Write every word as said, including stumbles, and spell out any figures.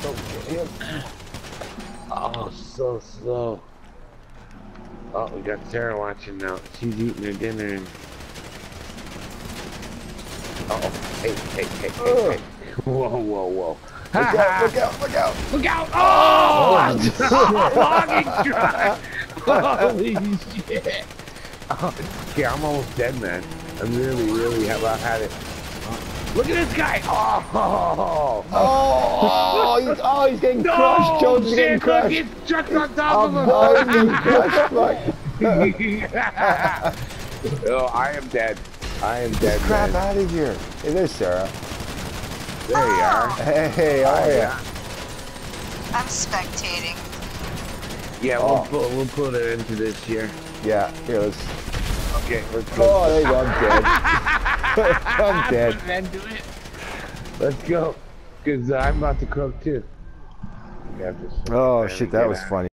Don't get him. Oh, so slow. Oh, we got Sarah watching now. She's eating her dinner. And... Uh oh, hey, hey, hey, hey, hey. Whoa, whoa, whoa. Look out, look out, look out. Look out. Oh! Oh logging truck. Holy shit. Oh, okay, I'm almost dead, man. I'm really, really about had it. Look at this guy! Oh! Oh! Oh! He's, oh, he's getting no, crushed! Jones is getting crushed! Look, his truck's on top I'm of him! getting crushed! Oh, I am dead. I am dead, Crap man. out of here! Hey, there's Sarah. There you are. Hey, how are ya? I'm spectating. Yeah, Oh. we'll put we'll put her into this here. Yeah, here, let's... Okay, let's go. Oh, there you go, I'm dead. I'm dead. Put an end to it. Let's go. Because uh, I'm about to croak too. Oh, shit, that was funny.